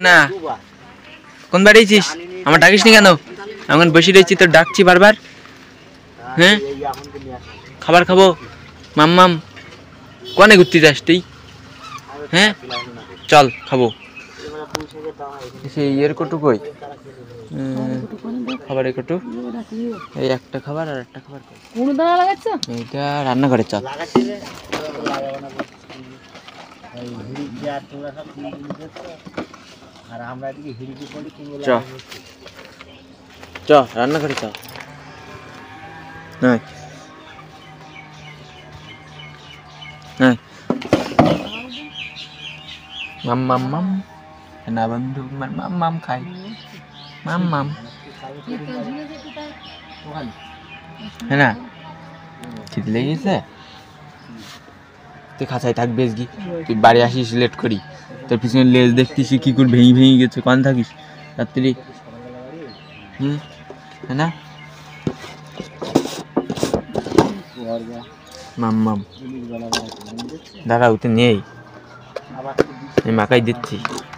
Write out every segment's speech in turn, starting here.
না কোন বাড়িছিস আমার ডাকিস নি কেন এখন বসে রয়েছি তোর ডাকছি বারবার হ্যাঁ খাবার খাবো মাম্মাম কোনে ঘুরতে যাস তুই হ্যাঁ চল খাবো সেই ইয়ের কটু কই খাবার কটু এই একটা খাবার আর একটা খাবার কোন দানা লাগাচ্ছ এইটা রান্না করে চল আর আমরা এদিকে হিড়িকে পড়ি চ চ রান্না করে চ নাই নাই মাম মাম মাম না বন্ধু মাম মাম খাই মাম মাম হ্যাঁ না খিদে লেগেছে তুই খাঁচায় থাকবি কি তুই বাড়ি আসিস লেট করি তোর পিছনে লেজ দেখতিস কি করে ভেঙে ভেঙে গেছে কান থাকিস রাত্রি হ্যাঁ না মাম মাম দাদা ওতে নেই আমি মাকাই দিচ্ছি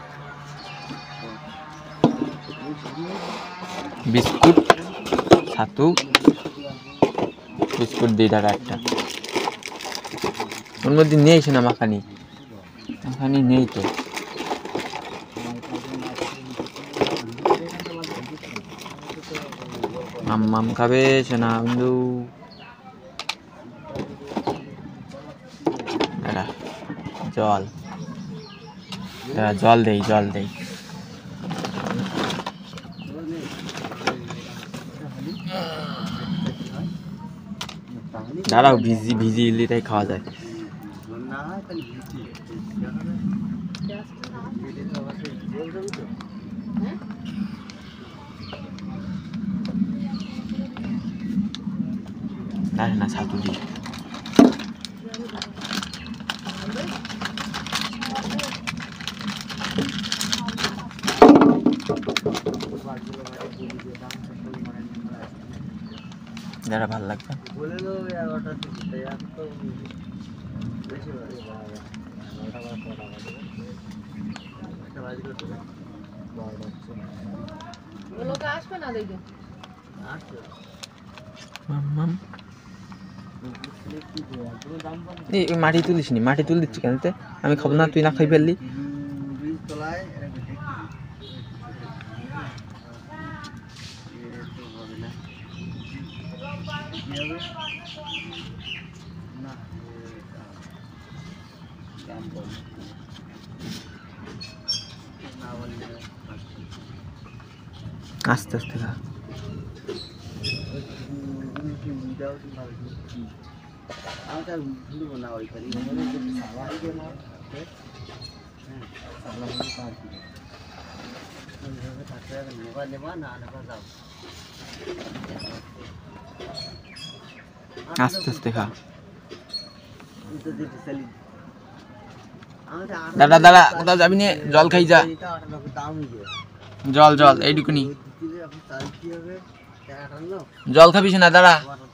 বিস্কুট ছাতু বিস্কুট দিই দাদা একটা ওর মধ্যে নেই শোনা মাখানি মাখানি নেই তো মাম মাম খাবে শোনা বন্ধু জল জল দেই দাঁড়াও ভিজি ইলিটাই খাওয়া যায় না ছাতু দিই যারা ভালো লাগবে মাটি তুলিস নি মাটি তুল দিচ্ছি কেন আমি খাবো না তুই না খাই ফেললি আস্তে আস্তে খা আস্তে আস্তে খা দাদা দাদা কোথাও যাবি না জল খাই যা জল এইটুকুনি জল খাবিস না দাঁড়া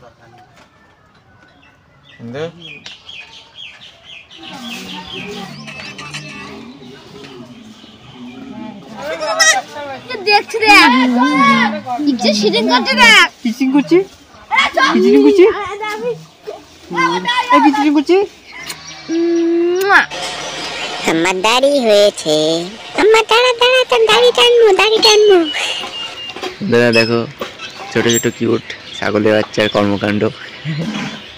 আমার দাড়ি হয়েছে আমার দাড়ি টানবো দাদা দেখো ছোট ছোট কিউট ছাগলের বাচ্চার কর্মকাণ্ড